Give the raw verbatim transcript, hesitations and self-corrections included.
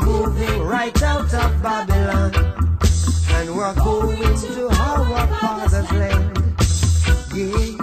moving right out of Babylon, and we're going to our father's land. Yeah.